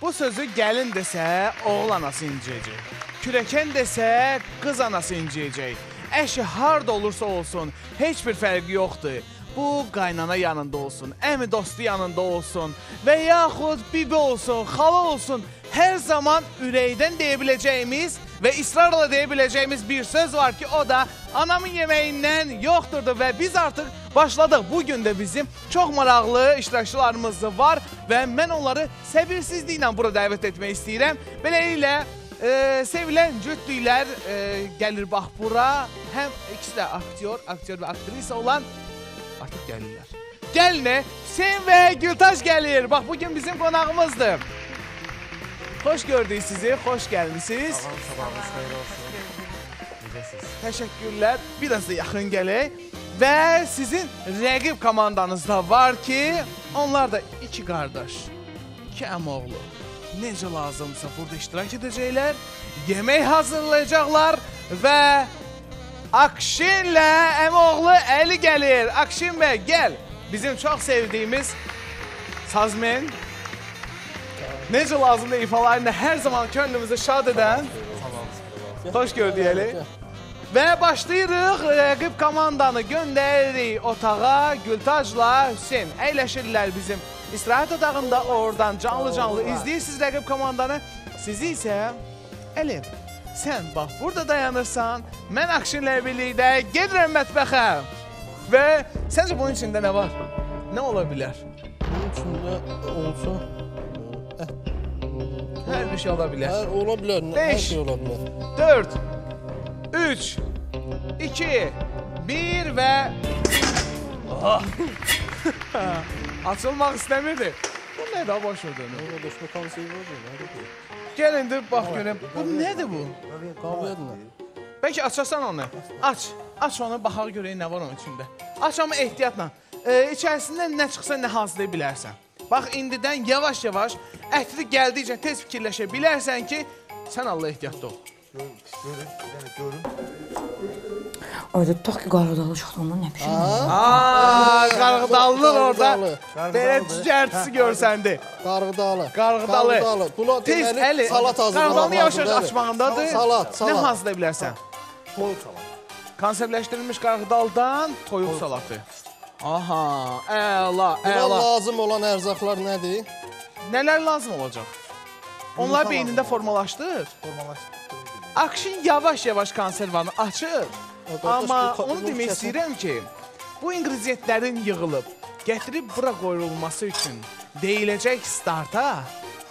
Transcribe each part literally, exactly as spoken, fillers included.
Bu sözü gəlin desə, oğul anası inciyəcək. Kürəkən desə, qız anası inciyəcək. Əşi harda olursa olsun, heç bir fərqi yoxdur. Bu, qaynana yanında olsun, əmi dostu yanında olsun və yaxud bibi olsun, xala olsun. Hər zaman ürəkdən deyə biləcəyimiz və israrla deyə biləcəyimiz bir söz var ki, o da anamın yeməyindən yoxdurdu və biz artıq başladıq. Bugün də bizim çox maraqlı iştirakçılarımız var və mən onları səbirsizliklə bura dəvət etmək istəyirəm. Beləliklə, e, sevilən cütlüklər e, gəlir bax bura. Həm ikisi də aktyor, aktyor və aktrisa olan artıq gəlirlər. Gəlinə Hüseyn və Gültaş gəlir. Bax, bugün bizim qonağımızdır. Xoş gördük sizi, xoş gəlmişsiniz. Sabahınız, sabahınız xeyir olsun. Necəsiz? Təşəkkürlər. Biraz da yaxın gələk. Və sizin rəqib komandanızda var ki, onlar da iki qardaş, iki əmoğlu. Necə lazımsa burada iştirak edəcəklər, yemək hazırlayacaqlar və Akşinlə əmoğlu Əli gəlir. Akşin bəy, gəl. Bizim çox sevdiyimiz sazmen. Necə lazımdır ifalarını hər zaman könlümüzü şad edən. Xoş gördük Əli. Və başlayırıq, rəqib komandanı göndəririk otağa. Gültajla Hüseyn əyləşirlər bizim istirahət otağında. Oradan canlı-canlı izləyirsiniz rəqib komandanı. Sizi isə Əli, sən bax burada dayanırsan, mən Akşinlə birlikdə gedirəm mətbəxə. Və səncə bunun içində nə var? Nə ola bilər? Bunun içində olsa... Hər bir şey ola bilər. Hər ola bilər, hər şey ola bilər. dörd, üç, iki, bir və... Açılmaq istəmirdi. Bu nədir, baş verdi? Nə başqa konserv var? Gəl indi, bax görəm. Bu nədir bu? Qavədir nə? Bəlkə açasan onu. Aç. Aç onu, baxaq görək nə var onun içində. Aç amma ehtiyatla. E, içərisindən nə çıxsa nə hazırlaya bilərsən. Bax, indidən yavaş-yavaş ətri gəldikcə tez fikirləşə bilərsən ki, sən Allah ehtiyatda ol. Görün, yəni görün. Orada tutaq ki, qarğıdalı çıxdı, ondan nə pişirmək? Aaa, qarğıdallıq orada. Belə cücərtisi görsəndi. Qarğıdalı. Qarğıdalı. Buna deməli salat hazırlamaq. Qarğıdalını yavaş-yavaş açmağındadır. Salat, salat. Nə hazırlaya bilərsən? Toyuq salat. Konservləşdirilmiş qarğıdaldan toyuq salatı. Aha, əla, Buna əla. lazım olan ərzaqlar nədir? Nələr lazım olacaq? Onlar beynində formalaşdır. Akşin yavaş-yavaş konservanı açır. Amma onu demək istəyirəm ki, bu ingrediyentlərin yığılıb, gətirib bura qoyulması üçün deyiləcək starta.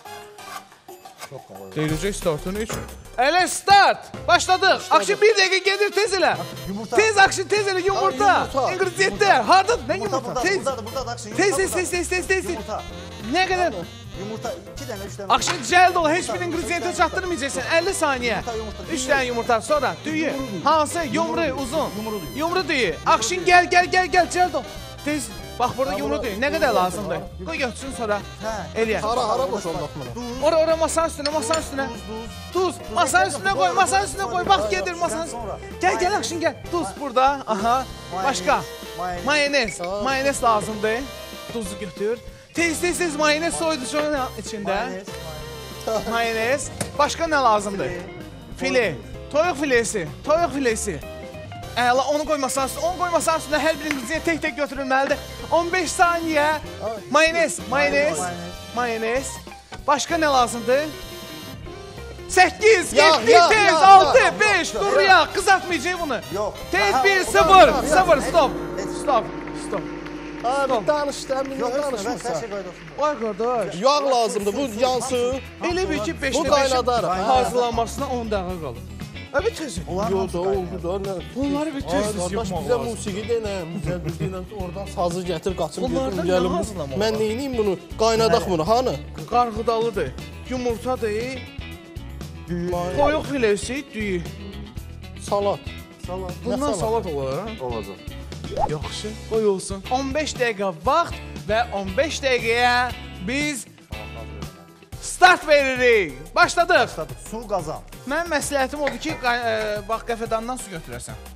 Deyiləcək startın üçün. Elə start! Başladıq. Akşin bir dəqiqə gedir, tez elə. Tez Akşin, tez elə yumurta. İngrediyentlər. Hardadır? Nə yumurta? Tez. Tez, tez, tez, tez, tez, tez. Nə qədər? Yumurta iki dənə, üç dənə. Akşin cəld ol, heç bir ingrediyentə çatdırmayacaqsan. əlli saniyə. üç dənə yumurta, sonra düyü. Hansı? Yumru, uzun. Yumru düyü. Akşin gəl, gəl, gəl, gəl, cəld ol. Tez. Bax, burada yumru düyü. Nə qədər lazımdır? Qoy götürsün sonra. Eləyər. Hara, hara boşaldaq buna? Ora, ora, masanın üstünə, masanın üstünə. Duz. Masanın üstünə qoy, masanın üstünə qoy. Bax, gedir masanın üstünə. Gəl, gəl, Akşin, gəl. Duz burada. Aha. Başqa. Mayonez. Mayonez lazımdır. Duzu götür. Tez, tez, tez mayonez soydu şunun içində. Mayonez. Başqa nə lazımdır? File. Toyuq filesi. Toyuq filesi. Əla, onu qoymasan üstünə, onu qoymasan üstünə hər bir ingrediyent tək-tək götürülməlidir. on beş saniyə. Mayonez, mayonez, mayonez. Başqa nə lazımdır? səkkiz, yeddi, tez, altı, beş, dur ya, qızartmayacaq bunu. Yox. Tez, bir, sıfır, sıfır, stop, stop, stop. Abi, danış, təminlə Yox, hər danışmırsan. şey qaydasın. Ay qardaş. Yağ lazımdır, bu yansın. Elə bir ki, Bu beşdə qaynadar. beşin hazırlanmasına on dəqiqə qalır. Öbür tezin. Yox da, oldu da. nə- Bunları bir Ay, tez-tez qardaş, yapmaq bizə lazım. musiqi denə, bizə bir denə, oradan sazı gətir, qaçım, Bunlardan gedim, nə gəlim. hazırlamaq Mən var? neyniyim bunu? Qaynadaq bunu, hanı? Qarğıdalıdır, yumurtadır, toyuq filesi, düyü. Salat. Salat. Bundan salat? salat olar, ha? Olacaq. Yaxşı, qoy olsun. on beş dəqiqə vaxt və on beş dəqiqəyə biz start veririk. Başladıq. Su qazan. Mənim məsləhətim odur ki, qay- ə, bax qəfədandan su götürərsən.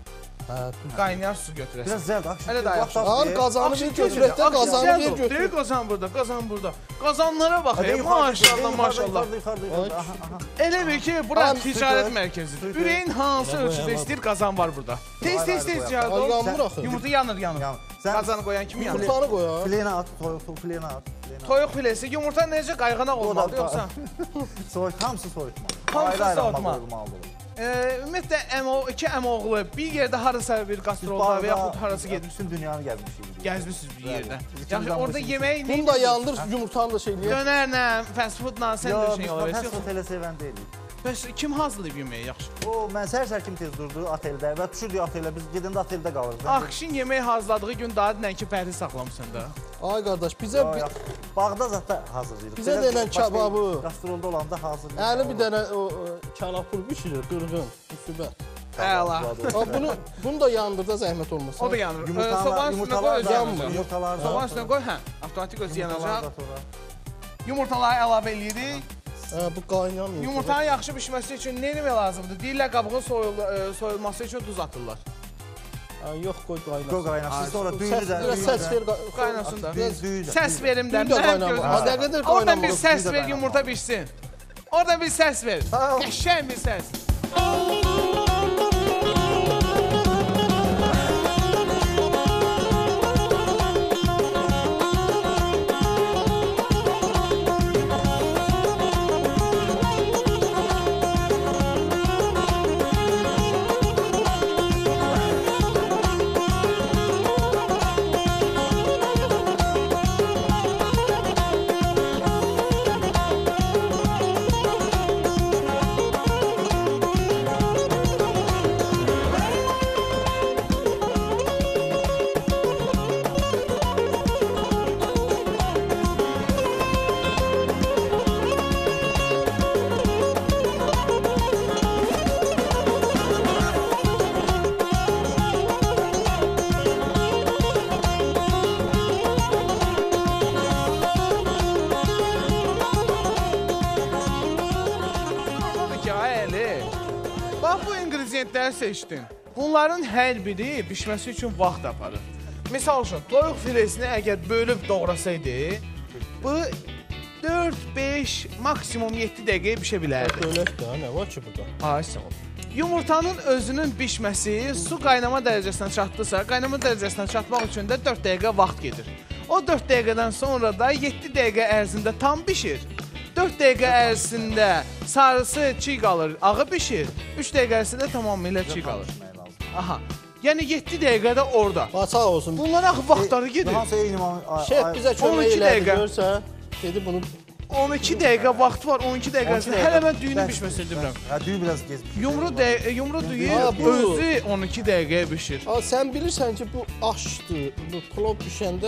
Hə, Qaynayan su götürəsən. Biraz zəld akşam. Hələ də yaxşı. Al qazanı bir götürəkdə, qazanı bir Deyir götür. qazan burada, qazan burada. Qazanlara bax, ey, maşallah, maşallah. Elə bil ki, bura Tamam, ticarət sütür, mərkəzidir. sütür. Ürəyin hansı ölçüdə istəyir qazan var burada. Tez tez tez Ay, cəhət yanmır axı. Yumurta yanır, yanır. Yanır. Sən- Qazanı qoyan kimi yanır. Yumurtanı qoy ha. Fileyini at, toyuq fileyini at. Toyuq filesi, yumurta necə qayğanaq olmalıdır yoxsa? Soyut, hamısı soyutma. Hamısı Ayrı-ayrı soyutma. olmalıdır. Ee, ümumiyyətlə əmo, iki əmoğlu bir yerdə harasa bir qastrolda və yaxud harası gedmiş. Bütün dünyanı gəzmişik. Gəzmisiniz bir yerdə. Biz Yaxşı, ikimiz orada hamısını- yemək Bunu da yandır, yumurtanı da şey eləyək. Dönərlə, fast foodla sən Yox, də şey ola biz bilirsən. fast food elə sevən deyilik. Bəs kim hazırlayıb yeməyi yaxşı? O, mən səhər-səhər kim tez durdu oteldə və düşürdük otelə, biz gedəndə oteldə qalırıq. Akşin yemək hazırladığı gün daha dünənki pərdi saxlamısan da. Ay qardaş, bizə Yox, yox. Bağda zətdə hazırlayırıq. Bizə denən kababı. Qastrolda olanda hazırlayırıq. yəni bir dənə o kalapul bişirir, qırğın, müsibət. Əla. Ha bunu bunu da yandır da zəhmət olmasın. O da yanır. Ee, Yumurtalar, Sobanın üstünə qoy, yumurtalar özü da yanacaq. yanmır. Yumurtalar da. Sobanın üstünə qoy, hə, avtomatik özü Yumurtalar yanacaq. da sonra. Yumurtaları əlavə eləyirik. Hə, bu qaynayan yumurta. Yumurtanın yaxşı bişməsi üçün nə etmək lazımdır? Deyirlər qabığın soyul, e, soyulması üçün duz atırlar. Ha, yox qoy qaynasın. Qoy qaynasın, sonra düyünü Səs, də. biraz səs ver. Qaynasın da. Düyü- düyü də. Səs verim də. Düyü də Mənim qaynamalı. gözüm Ha, üstə. nə qədər Oradan bir qaynamalı, səs düyü də ver, qaynamalı. yumurta pişsin. Oradan bir səs ver. Sağ ol. Qəşəng bir səs. Odur ki, ay Əli, bax bu ingrediyentləri seçdin. Bunların hər biri bişməsi üçün vaxt aparır. Misal üçün, toyuq filesini əgər bölüb doğrasaydı, bu dörd beş, maksimum yeddi dəqiqəyə bişə bilərdi. Dölək də, nə var ki burada? Ay, sağ ol. Yumurtanın özünün bişməsi su qaynama dərəcəsinə çatdısa, qaynama dərəcəsinə çatmaq üçün də dörd dəqiqə vaxt gedir. O dörd dəqiqədən sonra da yeddi dəqiqə ərzində tam bişir. dörd dəqiqə ərzində sarısı çiğ qalır, ağı bişir. üç dəqiqə ərzində tamamilə çiğ qalır. Aha. Yəni yeddi dəqiqədə orada. Ha, sağ olsun. Bunların axı vaxtları gedir. Hansı eyni Şef bizə on kömək iki elədi, dəqiqə. görsən. Dedi bunu on iki dəqiqə vaxt var, on iki dəqiqə ərzində. Hələ mən düyünün bişməsini demirəm. Hə, düyü biraz gezmiş. Yumru də yumru düyü Ha, bu. özü on iki dəqiqəyə bişir. Ha, sən bilirsən ki, bu aşdır. Bu plov bişəndə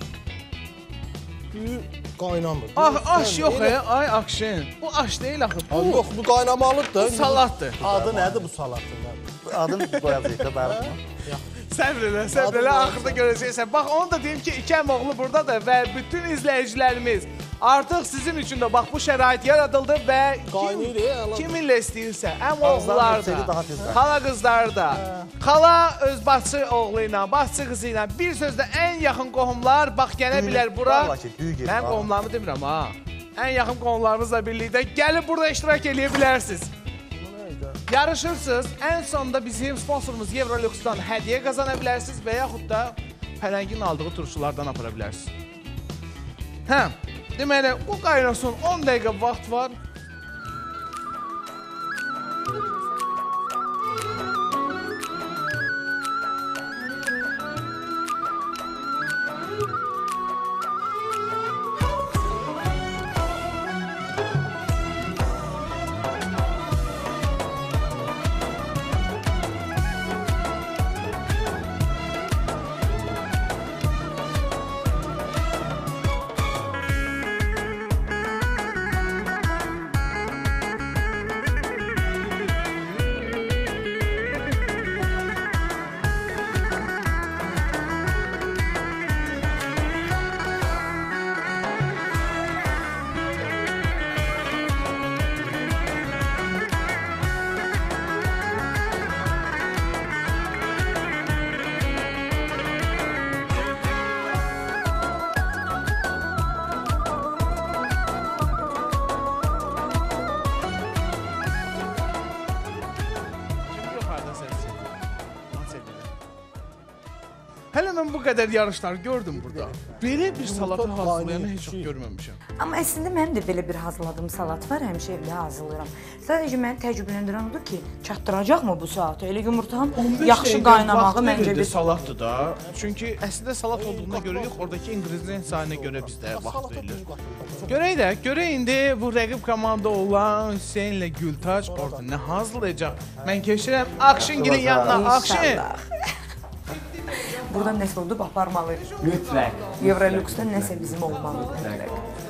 düyü qaynamır. Ah, aş Sən yox, elə- e, ay akşin. Bu aş deyil axı. Ha, Bu, yox, bu qaynamalıdır da. bu salatdır. Adı nədir bu salatın? Adını qoyacağıq da bəri. Səbr elə, səbr Adı elə, qoyarsan. axırda görəcəksən. Bax, onu da deyim ki, iki əmoğlu buradadır və bütün izləyicilərimiz artıq sizin üçün də bax bu şərait yaradıldı və Qaynayır, kim, e, əla. kiminlə istəyirsə, əmoğlular Ağızların da, daha tez qaynayır. xala qızlar da, xala öz bacı oğlu ilə, bacı qızı ilə, bir sözlə ən yaxın qohumlar, bax gələ Düyünü- bilər bura. Vallahi ki, düyü gedir, Mən ha. qohumlarımı demirəm ha. Ən yaxın qohumlarınızla birlikdə gəlib burada iştirak edə bilərsiniz. Yarışırsınız. Ən sonunda bizim sponsorumuz Euroluxdan hədiyyə qazana bilərsiniz və yaxud da Pələngin aldığı turşulardan apara bilərsiniz. Hə, deməli, bu qaynasın on dəqiqə vaxt var. Hələ mən bu qədər yarışlar gördüm burada. Belə bir salatı Yumurta hazırlayanı heç qaynayıb, görməmişəm. Amma əslində mənim də belə bir hazırladığım salat var, həmişə evdə hazırlayıram. Sadəcə məni təcrübələndirən odur ki, çatdıracaqmı bu saatı? Elə yumurtanın yaxşı qaynamağı məncə bir salatdır da. Çünki əslində salat olduğuna görə yox, oradakı ingredient sayına görə bizdə vaxt verilir. Görək də, görək indi bu rəqib komanda olan Hüseynlə Gültac orada nə hazırlayacaq? Mən keçirəm Akşingilin yanına. Akşin! Buradan nəsə oldu, aparmalıyıq. Mütləq. Evrolüksdə nəsə bizim olmalıdır mütləq.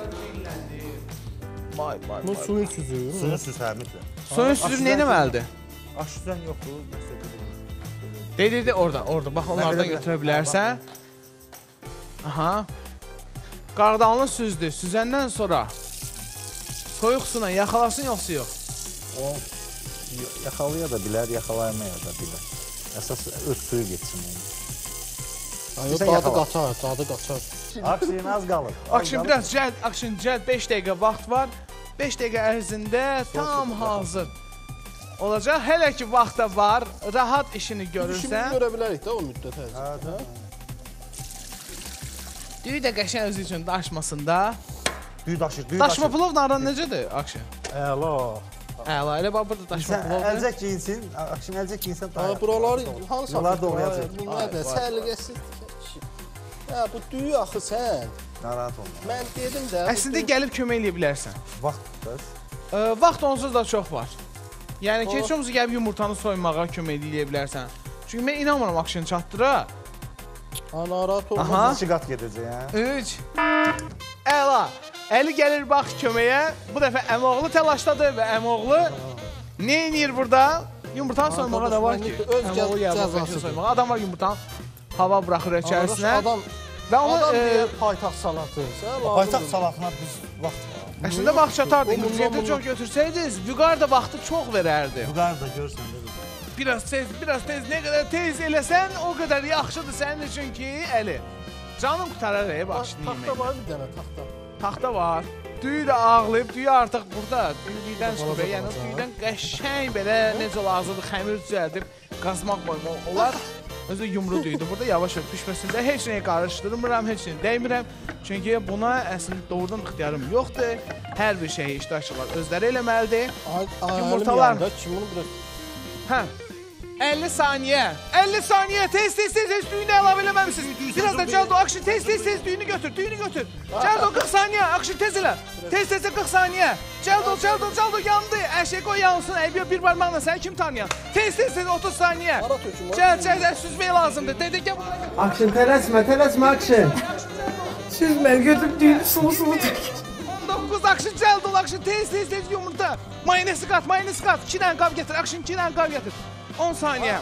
Vay, vay, Bu vay. suyun süzüyü. Suyun süz hə, mütləq. Suyun süzüb nə etməlidir? Aşüzən yoxdur, nəsə bilmirəm. Dedi, dedi, orada, orada. Bax, onlardan belə- götürə bilərsən. Aha. Qardanlı süzdü. Süzəndən sonra soyuq suyla yaxalasın yoxsa yox? O yaxalaya da bilər, yaxalamaya da bilər. Əsas öz suyu getsin onun. Ayol Sən dadı yaxala. qaçar, dadı qaçar. Akşin az qalır. Akşin biraz cəld, akşin cəld beş dəqiqə vaxt var. beş dəqiqə ərzində tam hazır olacaq. Hələ ki vaxta var, rahat işini İşimizi görürsən. görə bilərik də o müddət Hə, ərzində. hə. Düyü də qəşəng özü üçün daşmasın da. Düy daşır, düy Daşma daşır. plov naran necədir Akşin? Əla. Əla, elə bax burada daşma Sən plovdur. əlcək giyinsin, Akşin əlcək giyinsən daha. Ha, buraları hansı Buraları doğrayacaq. Bu nədir? Səliqəsiz. Hə, bu düyü axı sən. Narahat olma. Mən dedim də. bu Əslində düyü- gəlib kömək eləyə bilərsən. Vaxtdır. Ə, vaxt onsuz da çox var. Yəni ki, Oh. heç olmasa gəlib yumurtanı soymağa kömək eləyə bilərsən. Çünki mən inanmıram Akşin çatdıra. Ha, narahat olma. Aha. İki qat gedəcək, hə? üç. Əla. Əli gəlir bax köməyə. Bu dəfə əmoğlu təlaşdadır və əmoğlu nə edir burada? Yumurtanı soymağa da var ki. Öz Əmoğlu gəlir bax cəzasıdır. soymağa. Adam var yumurtanı hava buraxır içərisinə. Adam, Və onu adam e, deyir paytaxt salatı. Sən Paytaxt lazımdır. salatına biz vaxt var. əslində vaxt çatardı. O bundan İngilizcədə bunu- çox götürsəydiniz, Vüqar da vaxtı çox verərdi. Vüqar da görsən də. Biraz tez, biraz tez, nə qədər tez eləsən, o qədər yaxşıdır sənin üçün ki, Əli. Canım qutarar ey bax şimdi Taxta yemək. var bir dənə taxta. Taxta var. Düyü də ağlayıb, düyü artıq burada. Düyüdən çıxıb, Balaca yəni balaca. düyüdən qəşəng belə necə lazımdır, xəmir düzəldib qazmaq qoymaq olar. Özü yumru düyüdür. Burada yavaş-yavaş pişməsində heç nəyi qarışdırmıram, heç nəyi dəymirəm. Çünki buna əslində doğrudan ixtiyarım yoxdur. Hər bir şeyi iştirakçılar özləri eləməlidir. Ay, ay, Yumurtalar. əlim yandı, Kim bunu biraz Hə. əlli saniyə. əlli saniyə. Tez tez tez tez düyünü əlavə eləməmisiniz. Biraz da Cəldo Akşin tez tez tez düyünü götür. Düyünü götür. Cəldo qırx saniyə. Akşin tez elə. Tez tez qırx saniyə. Cəldo Cəldo Cəldo yandı. Əşək qoy yansın. Əbiyə bir barmaqla səni kim tanıyan? Tez tez tez otuz saniyə. Ara töküm. Cəl cəl cəl süzmək lazımdır. Dedik ya. Akşin tələsmə, tələsmə Akşin. Süzməli götürüb düyünü sulu-sulu tək. on doqquz Akşin Cəldo Akşin tez tez tez yumurta. Mayonezi qat, mayonezi qat. iki dənə qab gətir. Akşin iki dənə qab gətir. on saniyə.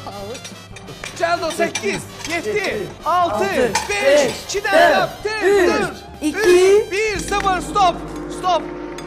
Cəldo səkkiz, yeddi, altı, beş, iki dənə qab. Tez, dörd, iki, üç, bir, sıfır, stop. Stop.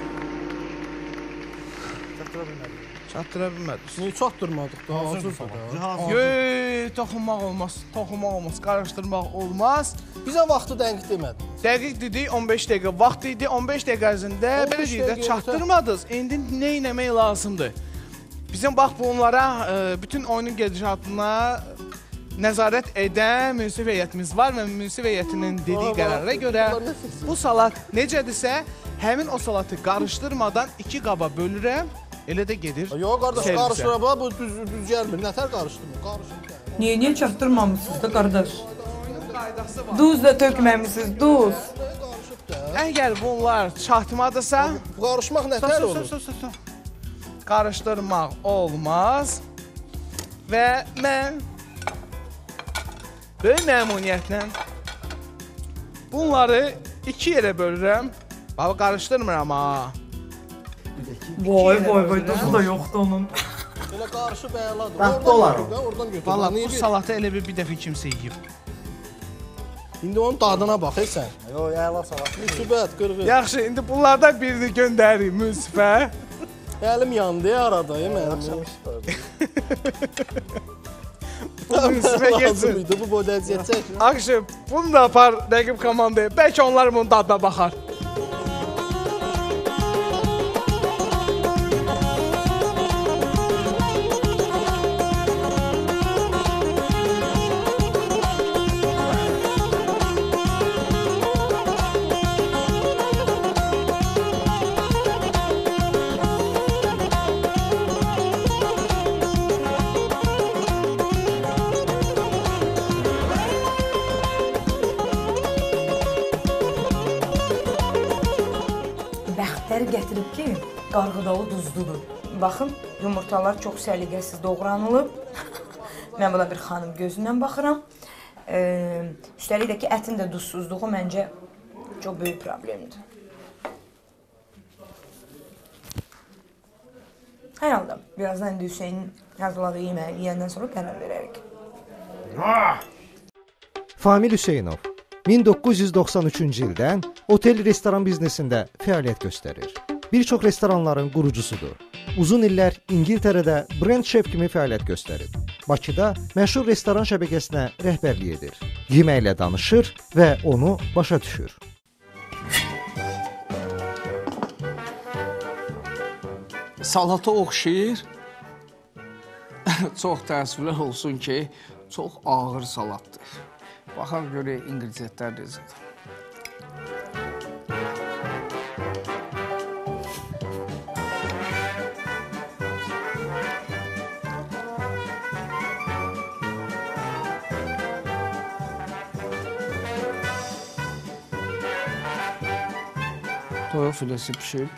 Çatdıra bilmədik. Çatdıra bilmədik. Niyə çatdırmadıq da? Hazırsa da. Hazır. Yoy, toxunmaq olmaz. Toxunmaq olmaz, qarışdırmaq olmaz. Bizə vaxtı dəqiq demədin. Dəqiq dedik, on beş dəqiqə vaxt idi. on beş dəqiqə ərzində on beş belə deyək də dəqiqə çatdırmadınız. İndi nə etmək lazımdır? Bizim bax bunlara e, bütün oyunun gedişatına nəzarət edən münsif heyətimiz var və münsif heyətinin dediyi qərara görə bu salat necədirsə, həmin o salatı qarışdırmadan iki qaba bölürəm, elə də gedir. Yox qardaş, servisə. qarışdıra bax, bu düz düz gəlmir. Nətər qarışdırmır? Qarışdır. Niyə niyə çatdırmamısınız da qardaş? Oyunun qaydası var. Duz da tökməmisiniz, duz. Qarışıb da. Əgər bunlar çatmadırsa, Bu qarışmaq Sus, nətər sus, olur? sus, sus, sus. Qarışdırmaq olmaz. Və mən böyük məmnuniyyətlə bunları iki yerə bölürəm. Bax, qarışdırmıram ha. Vay vay vay, duzu da yoxdur onun. Elə qarışıb əladır. Taxta olar o. Oradan, oradan götür. Valla Niyə bu bir- salatı elə bir, bir dəfə kimsə yeyib. İndi onun dadına bax, ey sən. Yox, əla salat. Müsibət, qırğı. Yaxşı, indi bunlardan birini göndərim münsifə. Əlim yandı ya arada, ey mənim. Münsifə Lazım getsin. idi bu boyda əziyyət çək. Akşı, bunu da apar rəqib komandaya. Bəlkə onlar bunun dadına baxar. ki, qarğıdalı duzludur. Baxın, yumurtalar çox səliqəsiz doğranılıb. Mən buna bir xanım gözündən baxıram. Ee, üstəlik də ki, ətin də duzsuzluğu məncə çox böyük problemdir. Hər halda, birazdan indi Hüseynin hazırladığı yeməyi yiyəndən sonra qərar verərik. Famil Hüseynov min doqquz yüz doxsan üçüncü ildən otel-restoran biznesində fəaliyyət göstərir. Bir çox restoranların qurucusudur. Uzun illər İngiltərədə brend şef kimi fəaliyyət göstərib. Bakıda məşhur restoran şəbəkəsinə rəhbərlik edir. Yeməklə danışır və onu başa düşür. Salata oxşayır. Çox təəssüflər olsun ki, çox ağır salatdır. Baxaq görək inqridiyentlər necədir. Toyuq filəsi pişib.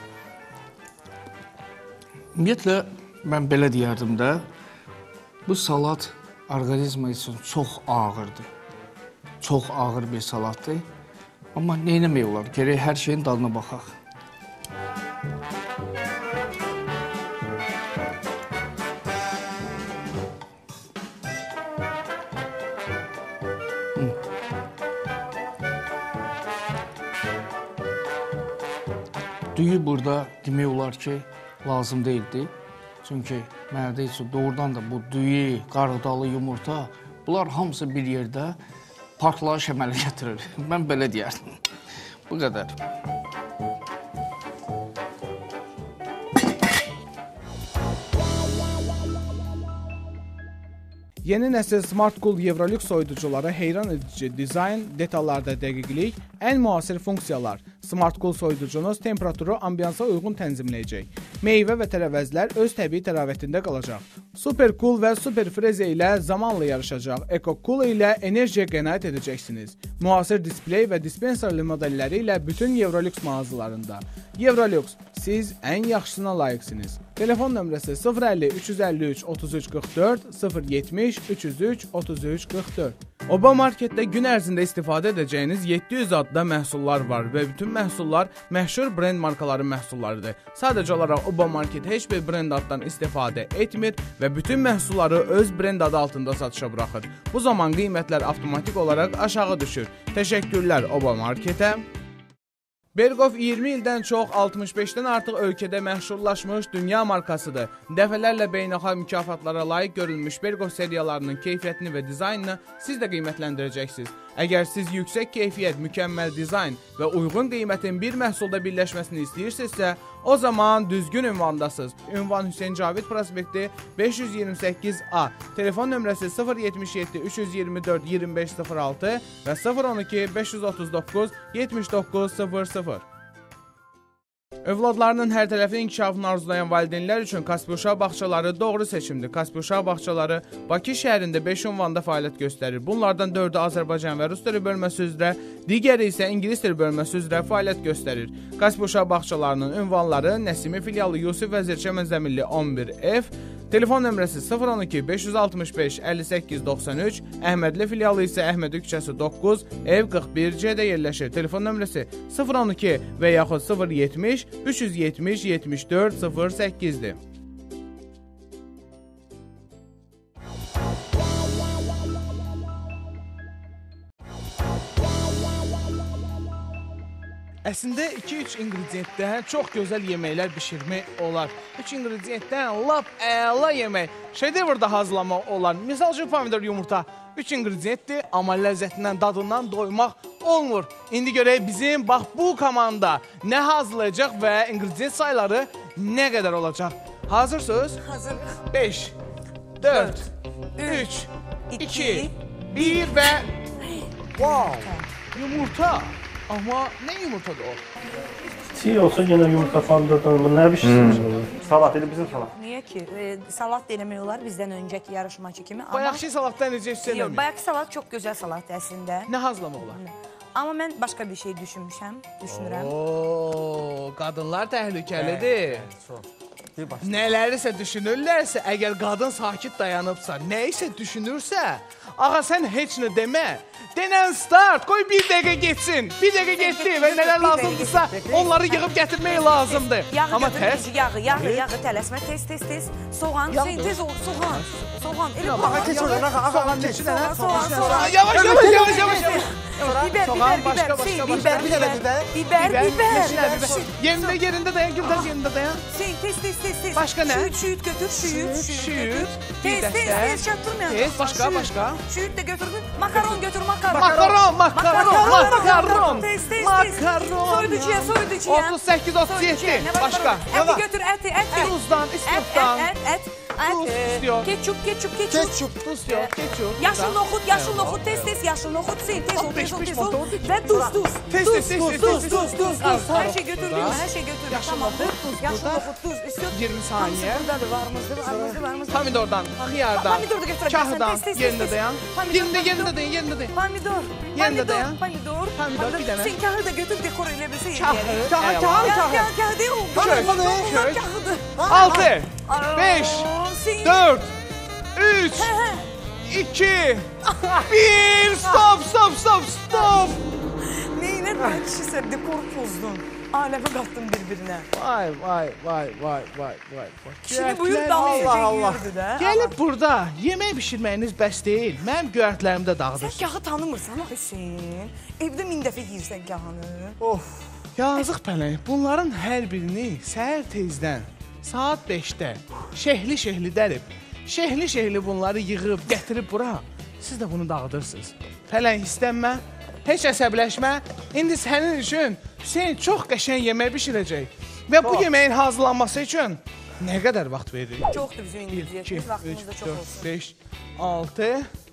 Ümumiyyətlə, mən belə deyərdim də, bu salat orqanizma üçün çox ağırdır. Çox ağır bir salatdır. Amma nə eləmək olar? Gərək hər şeyin dadına baxaq. Düyü burada demək olar ki, lazım deyildi. Çünki mədə üçün doğrudan da bu düyü, qarğıdalı yumurta, bunlar hamısı bir yerdə partlayış əmələ gətirir. Mən belə deyərdim. Bu qədər. Yeni nəsil SmartCool Evrolux soyuduculara heyran edici dizayn, detallarda dəqiqlik, ən müasir funksiyalar. SmartCool soyuducunuz temperaturu ambiyansa uyğun tənzimləyəcək. Meyvə və tərəvəzlər öz təbii təravətində qalacaq. SuperCool və SuperFreze ilə zamanla yarışacaq. EcoCool ilə enerjiyə qənaət edəcəksiniz. Müasir displey və dispenserli modelləri ilə bütün Evrolux mağazalarında. Evrolux, siz ən yaxşısına layiqsiniz. Telefon nömrəsi sıfır əlli üç yüz əlli üç otuz üç qırx dörd, sıfır yetmiş üç yüz üç otuz üç qırx dörd. Oba Marketdə gün ərzində istifadə edəcəyiniz yeddi yüz adda məhsullar var və bütün məhsullar məşhur brend markaların məhsullarıdır. Sadəcə olaraq Oba Market heç bir brend addan istifadə etmir və bütün məhsulları öz brend adı altında satışa buraxır. Bu zaman qiymətlər avtomatik olaraq aşağı düşür. Təşəkkürlər Oba Marketə. Berghoff iyirmi ildən çox altmış beşdən artıq ölkədə məşhurlaşmış dünya markasıdır. Dəfələrlə beynəlxalq mükafatlara layiq görülmüş Berghoff seriyalarının keyfiyyətini və dizaynını siz də qiymətləndirəcəksiniz. Əgər siz yüksək keyfiyyət, mükəmməl dizayn və uyğun qiymətin bir məhsulda birləşməsini istəyirsinizsə, o zaman düzgün ünvandasınız. Ünvan Hüseyn Cavid prospekti beş yüz iyirmi səkkiz A. Telefon nömrəsi sıfır yetmiş yeddi üç yüz iyirmi dörd iyirmi beş sıfır altı və sıfır on iki beş yüz otuz doqquz yetmiş doqquz sıfır sıfır. Övladlarının hər tərəfli inkişafını arzulayan valideynlər üçün Kaspi Uşaq bağçaları doğru seçimdir. Kaspi Uşaq bağçaları Bakı şəhərində beş ünvanda fəaliyyət göstərir. Bunlardan dördü Azərbaycan və Rus dili bölməsi üzrə, digəri isə İngilis dili bölməsi üzrə fəaliyyət göstərir. Kaspi Uşaq bağçalarının ünvanları Nəsimi filialı Yusif Vəzirçi Məzəmilli on bir F, telefon nömrəsi sıfır on iki beş yüz altmış beş əlli səkkiz doxsan üç, Əhmədli filialı isə Əhmədi küçəsi doqquz, ev qırx bir C-də yerləşir. Telefon nömrəsi sıfır on iki və yaxud sıfır yetmiş üç yüz yetmiş yetmiş dörd sıfır səkkizdir. Əslində iki üç ingrediyentdən çox gözəl yeməklər bişirmək olar. üç ingrediyentdən lap əla yemək, şedevrda hazırlamaq olar. Misal üçün pomidor yumurta üç ingrediyentdir, amma ləzzətindən, dadından doymaq olmur. İndi görək bizim bax bu komanda nə hazırlayacaq və ingrediyent sayları nə qədər olacaq. Hazırsınız? Hazırıq. beş, dörd, üç, iki, bir və wow, yumurta. Amma nə yumurtadır o? Çiğ olsa yenə yumurta fandırdan, bu nə bişirsiniz? Salat, elə bizim salat. Niyə ki? E, salat denemək olar bizdən öncəki yarışmacı kimi. Bayaqki salatdan necə hiss Yox, eləmir? bayaqki salat çox gözəl salatdır əslində. Nə hazırlamaq olar? Amma mən başqa bir şey düşünmüşəm, düşünürəm. Oo, qadınlar təhlükəlidir. Çox. Bir baş. Nələrisə düşünürlərsə, əgər qadın sakit dayanıbsa, nə isə düşünürsə, ağa sən heç nə demə. Denən start, qoy bir dəqiqə geçsin. Bir dəqiqə getdi və nələr lazımdırsa, onları yığıb gətirmək lazımdır. Yağı Amma götür, təs yağı, yağı, yağı tələsmə, tez, tez, tez. Soğan, sen tez ol, soğan. Soğan, elə bu. Ağa keç oradan, ağa, ağa keç. Soğan, soğan, soğan. Yavaş, yavaş, yavaş, yavaş, yavaş. Biber, Soğan, biber, başka, biber, başka, şey, başka. biber, Bir dənə biber, biber. biber, biber. Neçələr biber? Yerində, yerində dayan, Gültaş yerində dayan. Şey, tez, tez, tez, tez. Başka ne? Şüyüt, şüyüt götür, şüyüt, şüyüt şüyüt, götür. bir Tez, tez, dəstə. tez, çatdırmayalım. Tez, başka, Şüyüt. başka. Şüyüt de götürdün. Makaron götür, makaron. Makaron, makaron, makaron. Tez, tez, tez. Makaron. Soyuducuya, soyuducuya. otuz səkkiz otuz yeddi. Başka. Eti götür, eti, eti. Tuzdan, Et, et, istiftan. et, et. Tuz istiyor. Ketçup, ketçup, ketçup. Ketçup. Tuz yok, ketçup. Yaşıl nohut, yaşıl nohut, tez tez yaşıl nohut, sil, tez ol, tez ol, tez ol. motor. Ve tuz, tuz. Tez, Tuz, tez, tez, tuz, tez, tuz, tez, tuz, tuz, tuz, tuz. tuz. Her şey götürdün mü? Her şey götürdün. Yaşıl Tamamdır. nohut, tuz Yaşıl burada. nohut, tuz. İstiyor. yirmi saniye. Hamısı buradadır, varımızdır, varımızdır, varımızdır. Pomidordan, xiyardan, Pomidor da götürəcəksən, kahıdan, tez, tez, tez, yerində tez. dayan. Pomidor, Yerində, yerində pomidor. dayan, yerində dayan. Pomidor, Yerində pomidor, dayan. pomidor. Pomidor, bir dənə. Sen kahı da götür, dekor elə bilsə Kahı, yeri. kahı, Kahı, kahı, kahı. Kahı, kahı değil o. Kök, Bunlar kök. kahıdır. altı, beş, Aa, sen- dört, üç, iki, bir. Stop, stop, stop, stop. Neyine ben kişisel dekor pozdun. Alemi kattın birbirine. Vay, vay, vay, vay, vay, vay. Şimdi buyur Göyərtilərimi- dans edecek Allah. yürüdü de. Gəlib burada yemək bişirməyiniz bəs deyil. Mənim göyərtilərimi də Sen dağıdırsınız. kahı tanımırsan ha Hüseyin. Evde min dəfə yiyirsən kahını. Of. Yazıq pələng, bunların hər birini səhər tezdən, saat beşdə şehli-şehli dərib, şehli-şehli bunları yığıb, gətirib bura, siz də bunu dağıdırsınız. Pələng istənmə, heç əsəbləşmə. İndi sənin üçün Hüseyin çox qəşəng yemək bişirəcək. Və bu yeməyin hazırlanması üçün nə qədər vaxt veririk? Çoxdur bizim bir, iki, individualimiz, üç, vaxtımız da çox dörd, olsun. beş, altı.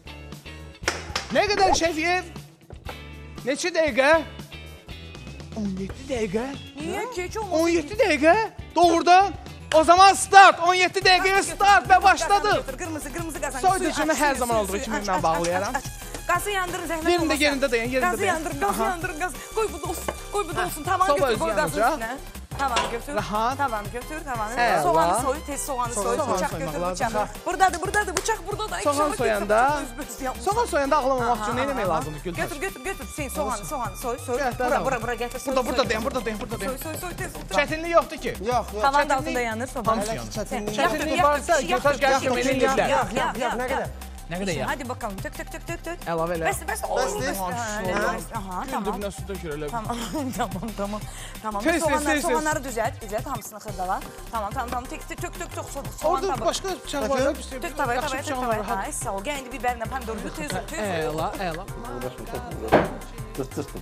Nə qədər şəfiyev? Neçə dəqiqə? on yeddi dəqiqə. Niye keç olmasın? on yeddi dəqiqə? Doğrudan. O zaman start. on yeddi dəqiqəyə start və başladı. Kırmızı, kırmızı qazan. Soyuducunu hər zaman olduğu kimi mən bağlayaram. Gazı yandırın zəhmət Yerində, olmasa. yerində dayan, yerində Gazı dayan. yandırın, gazı Aha. yandırın, gaz. Koy bu da olsun, koy bu da olsun. Tavan Soba götür, özü koy gazın yanacaq. üstüne. Tavan götür. Rahat. Tavan götür, tavanı. Eyvallah. Soğanı soy, tez soğanı soy. soğan Bıçak soymaq götür, lazım. bıçak. Buradadır, buradadır, bıçak buradadır. Soğan İnşallah soyanda, kimse bıçak öz- öz yapmasın. soğan soyanda ağlamamaq üçün Aha, nə etmək aha. lazımdır Gültaş? Götür, götür, götür. Sen soğanı, soğanı soy, soy. Gətir, Bura, tamam. bura, bura getir. soy, Burada, soy. burada dayan, burada dayan, burada dayan. Soy, soy, soy, tez. Çətinlik yoxdur ki. Yox, yox. Tavan da altında yanır sobanın. Hamısı Hələ yanır. ki çətinlik Yaxdır, Çətinlik yaxdır, varsa yaxdır, Gültaş yaxdır, gəlsin yaxdır, yeməyi yaxdır, eləyiblər. Yak, yak, Yox, yak, nə qədər? yak. Nə qədər ya? Hadi bakalım, tök tök tök tök tök. Əlavə elə. Bəs, bəs, olur, Bəsdir. bəs. Maşallah. Aha, Gün tamam. dibinə su tökür elə. Tamam, tamam, tamam. Tamam, Tez, tez, soğanlar, tez, tez. soğanları düzelt, düzelt, hamısını xırdala. Tamam, tamam, tamam, tek tek tök tök tök soğan Orada tabı. başqa bıçaq var. Tök tavaya, tavaya, tök tavaya. Ay, sağ ol. Gel indi biberlə pomidoru tez ol, tez ol. Əla, əla. Dırt dırtım.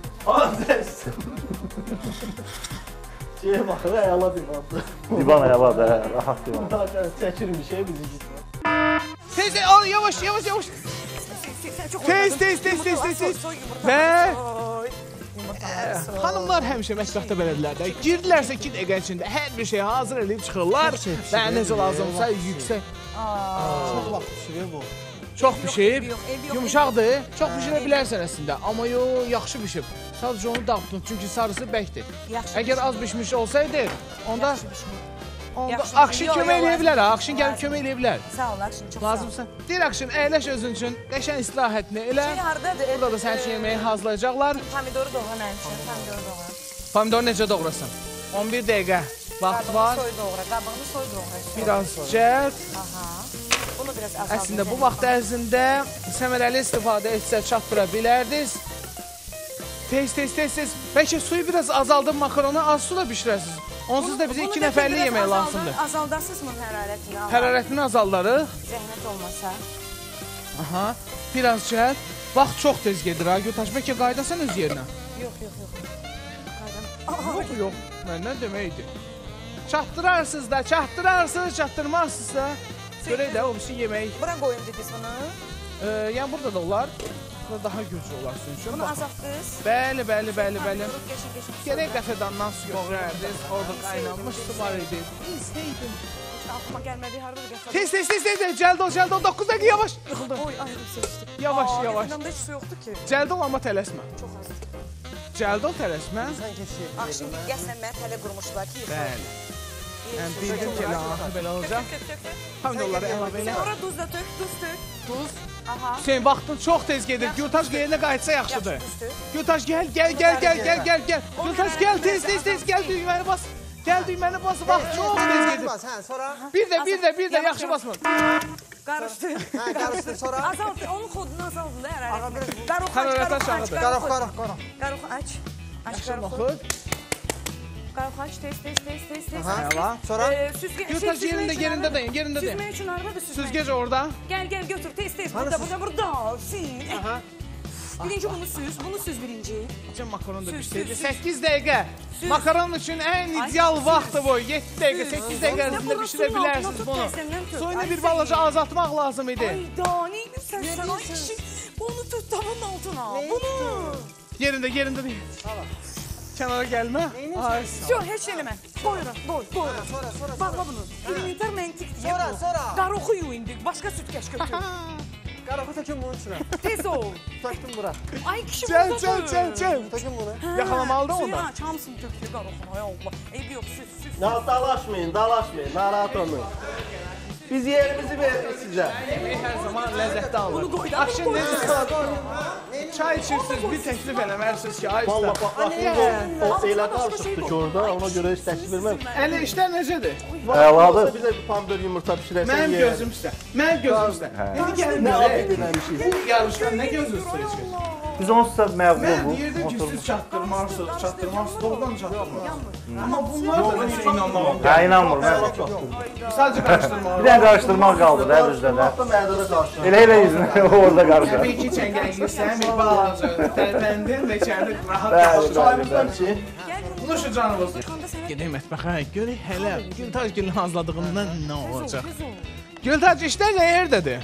Şeye bakın ayala divandı. Divan ayağa da rahat divan. Çekilmiş şey bizi gitme. Tez, al, yavaş, yavaş, yavaş. Sen çok Tez, oynadın. tez, tez, tez, Yumurtalar tez, soy, tez. soy, yumurtalar Və- soy. Yumurtaları soy. Xanımlar həmişə mətbəxdə belədirlər də. Girdilərsə iki dəqiqə içində hər bir şey hazır eləyib çıxırlar və necə lazımsa yüksək. Çox vaxt pişirir bu. Çox bişib, evi yox, evi yox, yumuşaqdır, çox bişirə bilərsən əslində. Amma yo, yaxşı bişib. Sadəcə onu dağıtdın, çünki sarısı bəkdir. Yaxşı Əgər az bişmir. bişmiş olsaydı, onda Yaxşı bişmir. onda Yaxşı Akşin bişmir. Yo, kömək yo, eləyə bilər ha, lazım. Akşin gəlib Lazım. kömək eləyə bilər. Sağ ol, Akşin, çox sağ ol. Lazımsa. Deyir Akşin, əyləş özün üçün, qəşəng istirahətini elə. Şey hardadır? Burada da sənin üçün yeməyi hazırlayacaqlar. Pomidoru doğra mənim üçün, pomidoru doğra. Pomidor necə doğrasan? on bir dəqiqə vaxt Qabığını var. soy doğra, qabığını soy doğra. Biraz cəld. Aha. Bunu biraz azaldım. Əslində bu vaxt ərzində səmərəli istifadə etsə çatdıra bilərdiniz. Tez, tez, tez, tez. Bəlkə suyu biraz azaldın makaronu, az su da bişirəsiniz. Onsuz da bizə iki nəfərli yemək lazımdır. Azaldarsınız mı hərarətini? Hərarətini azaldarıq. Zəhmət olmasa. Aha, biraz cəld. Vaxt çox tez gedir ha. Gültaş, bəlkə qaydasan öz yerinə. Yox, yox, yox. Qaydam. Yox, yox. Məndən deməkdir. Çatdırarsınız da, çatdırarsınız, çatdırmazsınızsa. Görək də, o birisi yemək. Bura qoyun dediniz bunu. Ee, yəni burada da olar. Burada daha güclü olar sizin üçün. Bunu Baxın. azaltdınız. Bəli, bəli, bəli, bəli. Geçin, geçin. Gerek qəfədandan su götürərdiniz. Orada qaynanmış su var idi. Bilsəydin. Aklıma gelmedi harda da geçti. Tez, tez, tez, tez, tez. Cəld ol, cəld ol. dokuz dəqiqə yavaş. Yıxıldı. Oy ayrı seçtim. Yavaş, yavaş. Yakından da hiç su yoktu ki. Cəld ol, amma tələsmə. Çok az. Gəldi o tələsmə. Sən keçir. Bax şimdi qəsdən mənə tələ qurmuşlar ki, yıxır. Bəli. Mən bildim ki, axı belə olacaq. Tök, tök, tök. Pomidorları əlavə elə. Sonra duz da tök, duz tök. Duz. Aha. Hüseyin, vaxtın çox tez gedir. Gültaş yerinə qayıtsa yaxşıdır. Yaxşı, duz tök. Gültaş gəl, gəl, gəl, gəl, gəl, gəl, gəl. Gültaş gəl, tez, tez, tez, gəl düyməni bas. Gəl düyməni bas, vaxt çox tez gedir. Hə, sonra? Bir də, bir də, bir də, yaxşı basmır. Qarışdır. Hə, qarışdır sonra. Azalt, onun kodunu azaldın da hərarət. Qarox aç, Hərarət qarox aç, aşağıdır. Qaraq, qaraq, qaraq. Qarox aç. Aç Yaxşı qaroxu. baxır. Qarox aç, tez, tez, tez, tez, tez. Əla. Sonra? Ee, süzge- Gültaş şey, yerində, süzmək üçün yerində hardadır? dayan, yerində dayan. Süzmək üçün haradadır süzmək? Süzgec orada. Gel gel götür tez tez burada burada burada sil. Aha. Birinci bunu süz, bunu süz birinci. Can makaron da Süz, pişirdi. süz, süz. səkkiz dəqiqə. Süz. Makaron üçün ən Ay, ideal süz. vaxtı bu. yeddi dəqiqə, səkkiz dəqiqə Nə ərzində bu, bişirə suyun altına bilərsiniz tut, bunu. təzədən tut. Suyunu Ay, bir sən- balaca azaltmaq lazım idi. Ay da ne sen sen ay kişi. Bunu tut tavanın altına. Bunu. Yerində, yerində deyil. Kənara gəlmə. Ay, Şu heç eləmə. Qoyura, qoy, qoyura. Sonra, sonra, Bağla bunu. Elementar məntiq diye Sonra, bu. sonra. Qaroxu yu indi. Başqa sütkeş götür. Qaraqı tökün bunun içinə. Tez ol. Tökdüm bura. Ay kişi Gəl, buradadır. gəl, gəl, gəl. Tökün bunu. Ha, Yaxalamalıdır suyu ondan. aç, hamısını tökdü qaroxuna. Ay Allah. Eybi yox, süz, süz. Ya dalaşmayın, dalaşmayın, narahat olmayın. Biz yerimizi verdik sizə. Yemək hər zaman ləzzətli alır. Bunu qoy da, Akşam bunu necə çay içirsiniz, bir təklif eləməlisiniz ki, ay Valla usta. bak, aklımda o elə qarışıqdı ki orada, ona görə heç təklif verməm. Əli işlər necədir? Əladır. Bizə bir pomidor yumurta pişirəsən Mənim yeyək. gözüm üstə. Mənim gözüm üstə. İndi gəlin Nə belə. abi eləmişik. Yarışdan nə gözünüz üstə heç kəs? Biz onsuz da Mən məğlubuz. deyirdim ki, siz çatdırmarsınız, çatdırmarsınız, doğrudan çatdırmarsınız. Amma bunlar da mən inanmam. Hə, inanmıram. Mən. Sadəcə qarışdırmalı. Bir dənə qarışdırmaq qaldı da bizdə də. Hatta mədara qarşı. Elə elə izin orada qarışır. Bir iki çəngəl yiyirsən, bir balaca tərpəndin və içəridə rahat Bəli, qalışır. bəli, bəli. Ki, Nuşu canımız. Gedək mətbəxə, görək hələ Gültac gülün hazırladığından nə olacaq. Gültac işlər nə yerdədir?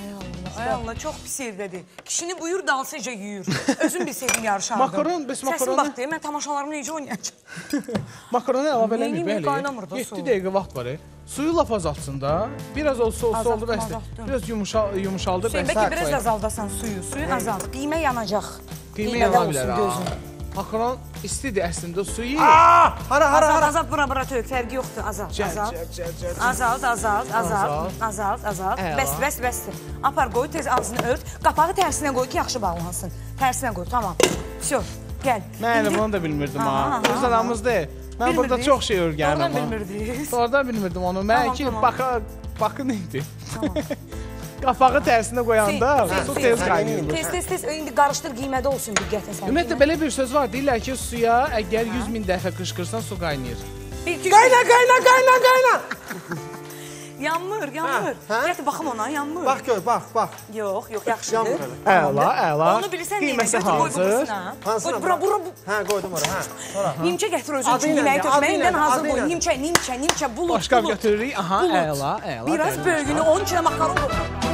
Ay Allah çox pis yerdədir. Kişini buyur dalsıca yuyur. Özüm bilsəydim yarışardım. Makaron, biz Səsim makaronu- bax deyə mən tamaşalarımı necə oynayacağam. Makaronu əlavə Neyniyim, eləməyib, qaynamır da bəli. su. yeddi dəqiqə vaxt var. e. Suyu lap azaltsın da. Biraz olsa olsa oldu Azaltdım, bəsdir. azaltdım. Biraz yumuşa, yumuşaldı Hüseyin, bəsdir. bəlkə biraz azaldasan suyu. Suyu azalt. Qiymə yanacaq. Qiymə Qiymədə yana olsun bilər. gözün. ha. Makaron istidir əslində suyu. Hara, hara, Azalt, hara. azalt, bura, bura tök. Fərqi yoxdur. Azalt, Gəl, azalt. gəl, gəl, gəl. Azalt, azalt, azalt, Azalt. azalt, azalt. Əla. Bəs, bəs, bəsdir. Apar qoy, tez ağzını ört. Qapağı tərsinə qoy ki, yaxşı bağlansın. Tərsinə qoy, tamam. Всё, gəl. Mən elə İndi- bunu da bilmirdim Aha, ha. aha, Öz aramızdır. Mən burada Bilmirdiniz? çox şey öyrənirəm. Doğrudan ha. bilmirdiniz. Doğrudan bilmirdim onu. Mən Tamam, ki tamam. baka bakı neydi? Qapağı tərsinə qoyanda Sil, su sil, tez sil. qaynayır. Tez, tez, tez. İndi qarışdır, qiymədə olsun diqqətin sən. Ümumiyyətlə belə bir söz var. Deyirlər ki, suya əgər yüz min dəfə qışqırsan su qaynayır. Bir, iki, Qayna, qayna, qayna, qayna. Yanmır, yanmır. hə? Gətir baxım ona, yanmır. Bax gör, bax, bax. Yox, yox, yaxşıdır. Yanmır. Əla, əla. Onu bilirsən neyinə? Qiyməsi Götür, qoy hazır. burasına. Hansına Qoy, bura, bura, bu. Hə, qoydum ora, hə. Sonra. Nimçə gətir özün Adı üçün ilə yeməyi də, tökməyə. adı ilə İndən də, hazır adı qoy. ilə də. Nimçə, nimçə, nimçə, bulut, Başqa bulut. götürürük. Aha, Bulut. əla, əla. Biraz dəqiq. böyüyünü, onun içinə makaron qoy.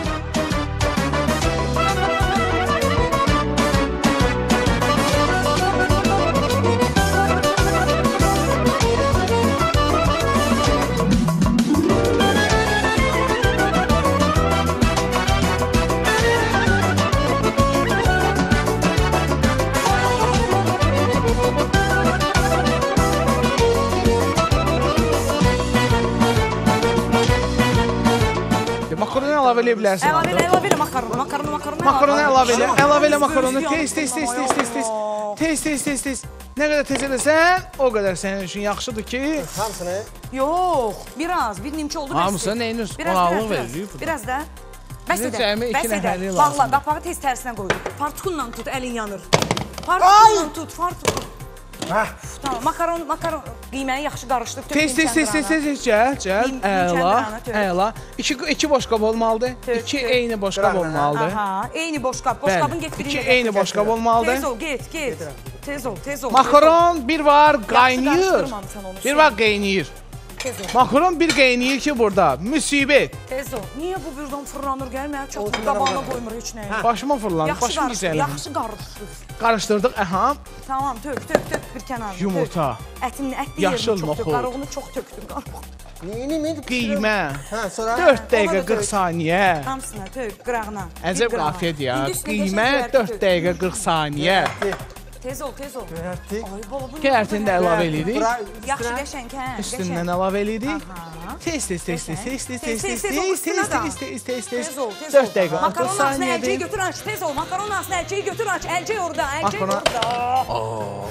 Makaronu əlavə eləyə bilərsən. Əlavə elə, əlavə elə makaronu, makaronu, makaronu. Makaronu əlavə elə, əlavə elə makaronu. Gözü Tez, tez, tez, yandı. tez, tez, tez. Tez, tez, tez, tez. Nə qədər tez eləsən, o qədər sənin üçün yaxşıdır ki, Hamısını. Yox, biraz, bir nimçə oldu. bəsdir. hamısını neyiniz? Biraz, Qonaqlıq biraz, veririk. biraz. Biraz da. Bəs Bizə edə, cəmi iki bəs edə. nəfərlik Bağla, lazımdır. qapağı tez tərsinə qoy. Fartukunla tut, əlin yanır. Fartukunla tut, fartukun. Hə. Tamam, makaron, makaron qiyməyi yaxşı qarışdıq. Tez, tez, tez, tez, tez, tez, gəl, gəl. Lim- Əla, limçəndirana tök. əla. İki, iki boş qab olmalıdır. Tök, İki tök. eyni boş qab olmalıdır. Aha, eyni boşqab. Boşqabın get birini. İki də eyni gətir. boş qab olmalıdır. Tez ol, get, get. Tez ol, tez ol. Makaron bir var qaynayır. qarışdırmamısan onu, Bir sil. var qaynayır. Tez ol. Makaron bir qaynayır ki burada. Müsibət. Tez ol. Niyə bu birdən fırlanır, gəlməyər? Çox qabağına qoymur heç nəyə. Başıma fırlanır, Yaxşı başım qarışdır, gizlənir. yaxşı qarışdır. Qarışdırdıq, aha. Tamam, tök, tök, tök bir kənarına. Yumurta. Tök. Ətin, ətli Yaşıl yerini çox tök, noxud. qaroğunu çox töktür. Neyini, neyini? Qiymə. Hə, sonra. dörd ona dəqiqə da qırx tök. saniyə. Hamısına tök, qırağına. Əcəb bir qırağa. qafiyədir ya. İndi üstünə Qiymə qəşəng dörd tök. dəqiqə qırx saniyə. Tez ol, tez ol. Göyərtik. Ay bala bu. Göyərtini də əlavə eləyirik. Bura Yaxşı qəşəng, hə. Üstündən əlavə eləyirik. Tez, tez, tez, tez, tez, tez, tez, tez, tez, tez, tez, tez, tez, tez. Tez ol, tez ol. dörd dəqiqə, otuz Makaronun altına əlcəyi saniyədir. götür aç, tez ol. Makaronun altına əlcəyi götür aç. Əlcək orada, əlcək Makaron- orada.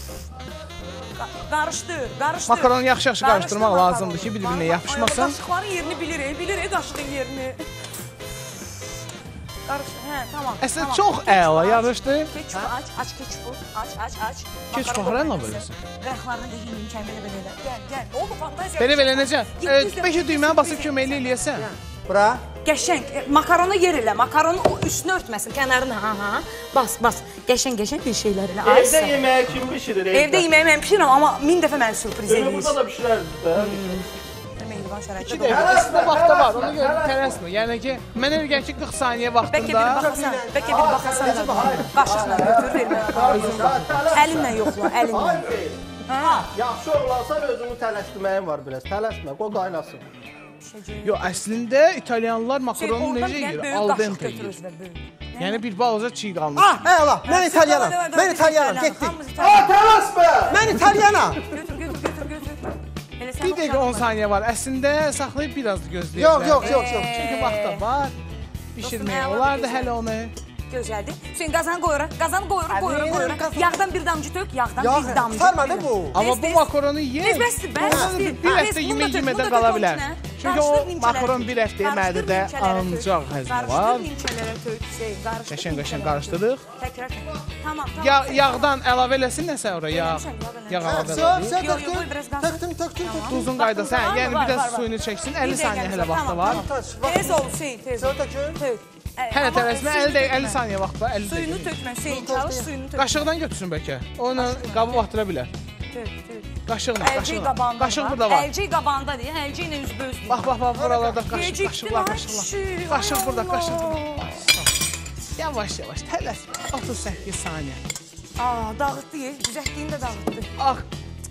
Qarışdır, qarışdır. Makaronu yaxşı-yaxşı qarışdırmaq Qarışdır lazımdır ki, bir-birinə makaronu. yapışmasın. Ay, qaşıqların yerini bilir, ey, bilir ey qaşığın yerini. Qarışdır, hə, tamam. Əslində tamam. çox əla yarışdı. Keçipu aç, aç keçipu, aç, aç, aç. Keçipu Makaron harayla qoyulsun. bölünsün? Qıraqlarını da yemin kəmbələ belə elə. Gəl, gəl. Oldu fantaziya. Belə belə necə? Yeddi yüz Bəlkə düyməni basıb köməkli eləyəsən. Bura. Qəşəng, e, makaronu yer elə, makaronu o üstünü örtməsin, kənarını, ha, ha. Bas, bas. Qəşəng-qəşəng bir şeylər elə. Ay, Evdə sən. yeməyi kim bişirir? Evdə yeməyi mən bişirirəm, amma min dəfə məni sürpriz Evdə eləyir. burada da bişirərik də. Mehriban şəraitdə İki doğru. dəqiqə əslində vaxtı var, ona görə tələsmə. Yəni ki, mənə elə gəlir ki, qırx saniyə Bəlkə bir vaxtında baxasan, bəlkə bir baxasan da qaşıqla götür, vermə. Əlinlə yoxla, əlinlə. Yaxşı oğlansan özünü tələsdirməyin var biraz. Tələsmə, qoy qaynasın. Yo, əslində italyanlar makaronu necə yeyir? Al dente yeyir. Yəni bir balaca çiğ qalmış. Ah, əla. Mən İtalyanam. Mən İtalyanam. Getdik. Tələsmə! Mən İtalyanam. Götür, götür, götür, götür. Elə sən Bir dəqiqə on oxşadın. saniyə var. Əslində saxlayıb biraz da gözləyək. Yox, yox, yox, yox. Çünki vaxt da var. Bişirməyə Dostum, olardı əlavə hələ onu. Gözəldir. Hüseyin qazanı qoyuruq, qazanı qoyuruq, qoyuruq, Əli, qoyuruq. qazan- Yağdan bir damcı tök, yağdan Yağ, bir damcı. sarmadı bu. Amma Tez, bu tez. makaronu Tez, yeyir. bəsdir, bəsdir. Bir Ha, həftə tez, yemək bunu da tök, yemədən bunu da qala tök bilər. içinə. Çünki o Qarışdır nimçələrə makaron tök. bir həftəyə Qarışdır mərdədə nimçələrə tök. ancaq həzm var. Qarışdır nimçələrə tök, şey, qarışdır. Qəşəng-qəşəng nimçələrə qarışdırırıq. tök. Təkrar, təkrar. Tamam, tamam. Ya, yağdan əlavə eləsin nəsə ora, yağ. Eləmişəm, yağ eləmişəm. Yağ Ha, əlavə sən, elədik. sən Yo, yo, töktün. qoy biraz qalsın. Töktüm, töktüm, töktüm. Duzun Bax, qaydası, var, hə, yəni var, bir də var, var. suyunu çəksin, Bir əlli saniyə dəqiqəmiz hələ var, vaxtı tamam, var. tamam. Tez ol Hüseyin, tez ol. Sən tökün. Tök. Ə, Hələ amma tələsmə, suyunu əlli dəqiqə, tökmə. əlli saniyə vaxt var, əlli Suyunu dəqiqə. tökmə Hüseyin, çalış suyunu tökmə. Qaşıqdan götürsün bəlkə. Onunla qabı batıra bilər. Tök, tök. Qaşıqla, Əlcək qaşıqla. qabağında Qaşıq burada var. Əlcək qabağında deyil, əlcək ilə üzbəüz deyil. Bax, bax, bax, buralarda qaşıq, Gecikdin, qaşıqlar, ay qaşıqlar. kişi, Qaşıq ay burada, Allah. qaşıq burada. Yavaş, yavaş, tələsmə. otuz səkkiz saniyə. Aa, dağıtdı, ye, düzəltdiyini də dağıtdı. Ax.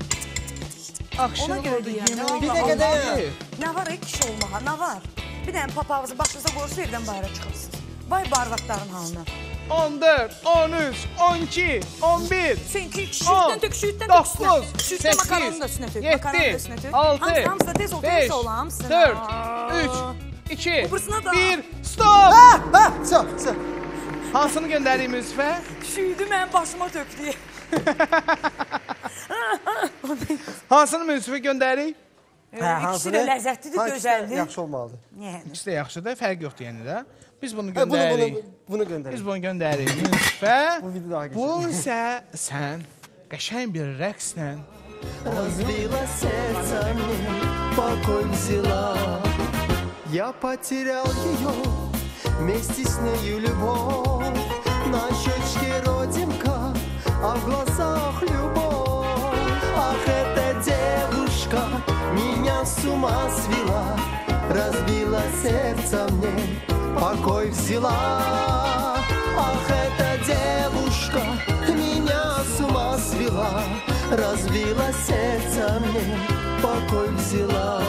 Axşam Ona görə oldu, deyirəm, yemək nə Bir var? dəqiqə olmadı. dayan. Nə var ey kişi olmağa, nə var? Bir dənə papağızı başınıza qoyursa evdən bayıra çıxırsınız. Vay bardaqların halına. on dörd, on üç, on iki, on bir, Sen ki on, sütdən tök, sütdən tök üstünə. dokuz, Sütdən makaronun da səkkiz, üstünə tök, makaronun da yeddi, üstünə tök. altı, Hamısı, hamısı da tez ol, beş, tez ol, hamısı. dörd, üç, iki, Öbürsünə də. bir, stop! Ha, ha, sən, sən. Hansını göndəreyim Üzfə? Şüydü mənim başıma tökdü. Hansını Müzifə göndərik? İkisi də ləzzətlidir, Hangisi gözəldir. Yaxşı olmalıdır. Yəni. İkisi də yaxşıdır, fərq yoxdur yəni də. Biz bunu Hə, bunu, göndəririk. bunu, bunu göndərin. Biz bunu göndəririk Müzifə. Bu video daha Bu qəşəng. isə sən qəşəng bir rəqslə Разбила сердце мне, покой взяла. Я потерял ее, вместе с нею любовь. На щечке родинка, а в глазах любовь. Ах, эта девушка меня с ума свела. Разбила сердце мне, покой взяла. Ах, эта девушка меня с ума свела. Разбила сердце мне, покой взяла.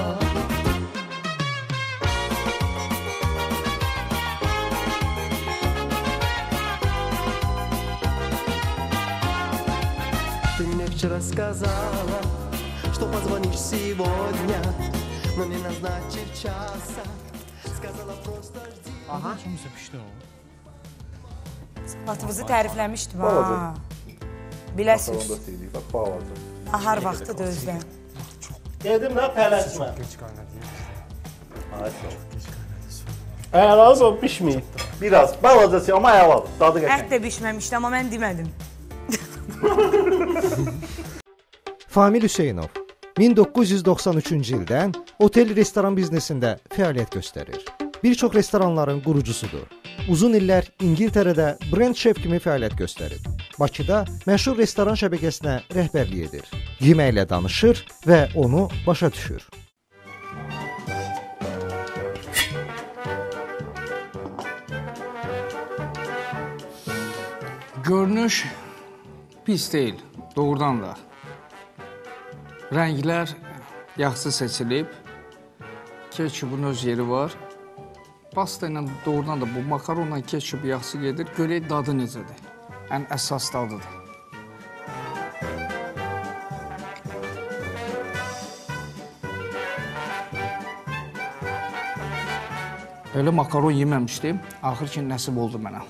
Ты мне вчера сказала, что позвонишь сегодня, но не назначив часа. Сказала просто жди. Aha, şumusa pişdi o. Salatımızı tərifləmişdim ha. Biləsiniz. sildik, bax, balaca. Ahar vaxtıdır özdən. Dedim də tələsmə. Ay, sağ ol. Əlaz o pişməyib. Biraz balacası amma əladır. Dadı Ət qəşəng. də bişməmişdi, amma mən demədim. Famil Hüseynov min doqquz yüz doxsan üçüncü ildən otel restoran biznesində fəaliyyət göstərir. Bir çox restoranların qurucusudur. Uzun illər İngiltərədə brend şef kimi fəaliyyət göstərib. Bakıda məşhur restoran şəbəkəsinə rəhbərlik edir. Yeməklə danışır və onu başa düşür. Görünüş pis deyil, doğrudan da. Rənglər yaxşı seçilib, ketçupun öz yeri var. Pasta ilə doğrudan da bu makaronla ketçup yaxşı gedir. Görək dadı necədir. Ən əsas dadıdır. Elə makaron yeməmişdim. Axır ki, nəsib oldu mənə.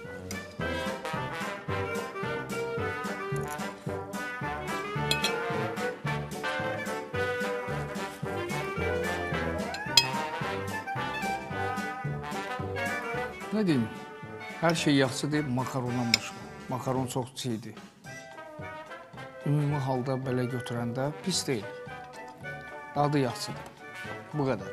Nə deyim? Hər şey yaxşıdır, makarondan başqa. Makaron çox çiğdir. Ümumi halda belə götürəndə pis deyil. Dadı yaxşıdır. Bu qədər.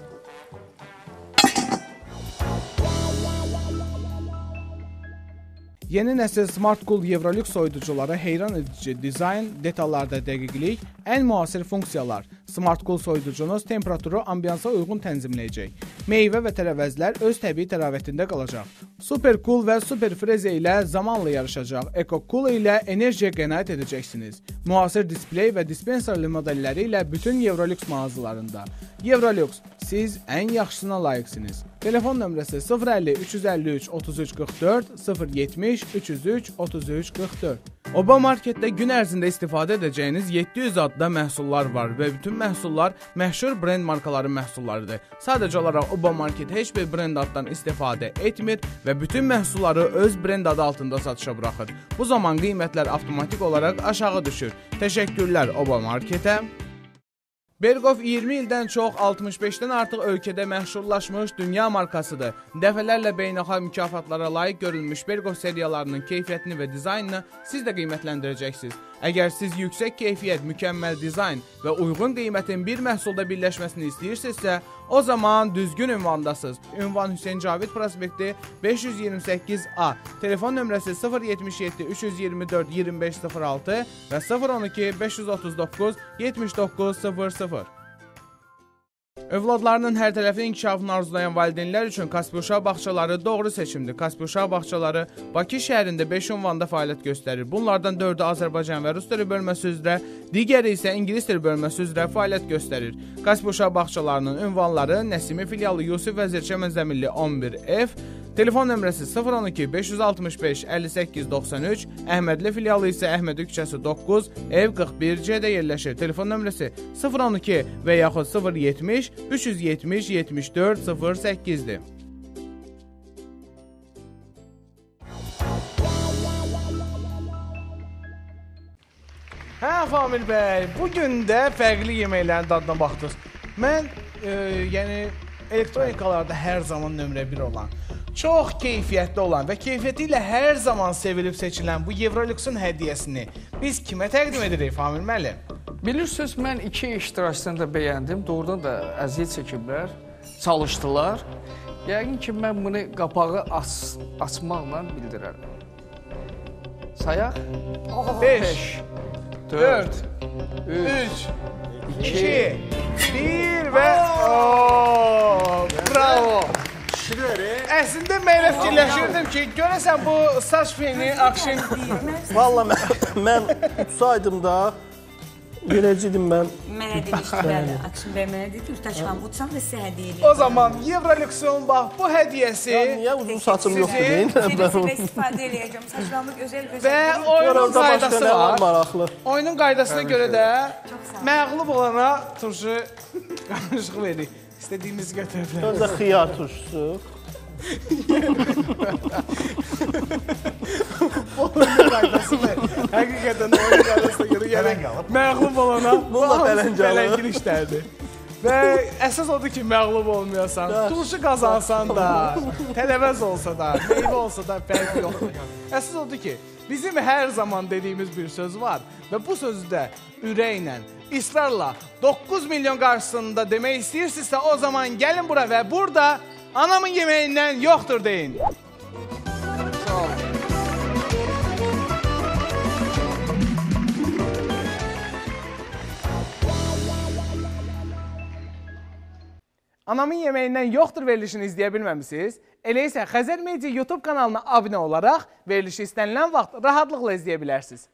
Yeni nəsil SmartCool Evrolux soyuducuları heyran edici dizayn, detallarda dəqiqlik, ən müasir funksiyalar. SmartCool soyuducunuz temperaturu ambiyansa uyğun tənzimləyəcək. Meyvə və tərəvəzlər öz təbii təravətində qalacaq. SuperCool və SuperFreze ilə zamanla yarışacaq. EcoCool ilə enerjiyə qənaət edəcəksiniz. Müasir displey və dispenserli modelləri ilə bütün Evrolux mağazalarında. Evrolux, siz ən yaxşısına layiqsiniz. Telefon nömrəsi sıfır əlli üç yüz əlli üç otuz üç qırx dörd, sıfır yetmiş üç yüz üç otuz üç qırx dörd. Oba Marketdə gün ərzində istifadə edəcəyiniz yeddi yüz adda məhsullar var və bütün məhsullar məşhur brend markaların məhsullarıdır. Sadəcə olaraq Oba Market heç bir brend addan istifadə etmir və bütün məhsulları öz brend adı altında satışa buraxır. Bu zaman qiymətlər avtomatik olaraq aşağı düşür. Təşəkkürlər Oba Marketə. Berghoff iyirmi ildən çox altmış beşdən artıq ölkədə məşhurlaşmış dünya markasıdır. Dəfələrlə beynəlxalq mükafatlara layiq görülmüş Berghoff seriyalarının keyfiyyətini və dizaynını siz də qiymətləndirəcəksiniz. Əgər siz yüksək keyfiyyət, mükəmməl dizayn və uyğun qiymətin bir məhsulda birləşməsini istəyirsinizsə, o zaman düzgün ünvandasınız. Ünvan Hüseyn Cavid prospekti beş yüz iyirmi səkkiz A. Telefon nömrəsi sıfır yetmiş yeddi üç yüz iyirmi dörd iyirmi beş sıfır altı və sıfır on iki beş yüz otuz doqquz yetmiş doqquz sıfır sıfır. Övladlarının hər tərəfli inkişafını arzulayan valideynlər üçün Kaspi Uşaq bağçaları doğru seçimdir. Kaspi Uşaq bağçaları Bakı şəhərində beş ünvanda fəaliyyət göstərir. Bunlardan dördü Azərbaycan və Rus dili bölməsi üzrə, digəri isə İngilis dili bölməsi üzrə fəaliyyət göstərir. Kaspi Uşaq bağçalarının ünvanları Nəsimi filialı Yusif Vəzirçi Məzəmilli on bir F, telefon nömrəsi sıfır on iki beş yüz altmış beş əlli səkkiz doxsan üç, Əhmədli filialı isə Əhmədi küçəsi doqquz, ev qırx bir C-də yerləşir. Telefon nömrəsi sıfır on iki və yaxud sıfır yetmiş üç yüz yetmiş yetmiş dörd sıfır səkkizdir. Hə, Famil bəy, bugün də fərqli yeməklərin dadına baxdınız. Mən, e, yəni, elektronikalarda hər zaman nömrə bir olan, çox keyfiyyətli olan və keyfiyyəti ilə hər zaman sevilib seçilən bu Evrolux'un hədiyyəsini biz kimə təqdim edirik, Famil müəllim? Bilirsiniz, mən iki iştirakçısını da bəyəndim. Doğrudan da əziyyət çəkiblər, çalışdılar. Yəqin ki, mən bunu qapağı aç, açmaqla bildirərəm. Sayaq? beş, dörd, üç, iki, bir və... Bravo! Əslində mənə fikirləşirdim ki, görəsən bu saç feni, akşin... Valla mən, mən utsaydım da, Beləcədim mən. Mənə demişdi, bəli. Akşin bəy mənə dedi ki, Ürtaç xanım, utsam da sizə hədiyyə edeyim. O zaman Evrolux'un bax bu hədiyyəsi... Niyə uzun saçım yoxdur deyin? Sizə istifadə eləyəcəm. Saçlarımı gözəl gözəl... Və oyunun qaydası var. Maraqlı. Oyunun qaydasına görə də məğlub olana turşu qarışıq verir. İstədiyinizi götürə bilərsiniz. Özdə xiyar turşusu. Oyunun qaydasını, həqiqətən oyunun qaydasına görə məğlub olana bu pələngin işlərdir. Və əsas odur ki, məğlub olmayasan, turşu qazansan da, tələvəz olsa da, meyvə olsa da fərqi yoxdur. Əsas odur ki, bizim hər zaman dediyimiz bir söz var və bu sözü də ürəklə, israrla doqquz milyon qarşısında demək istəyirsinizsə, o zaman gəlin bura və burada anamın yeməyindən yoxdur deyin. Sağ olun. Anamın yeməyindən yoxdur verilişini izləyə bilməmisiniz? Elə isə Xəzər Media YouTube kanalına abunə olaraq verilişi istənilən vaxt rahatlıqla izləyə bilərsiniz.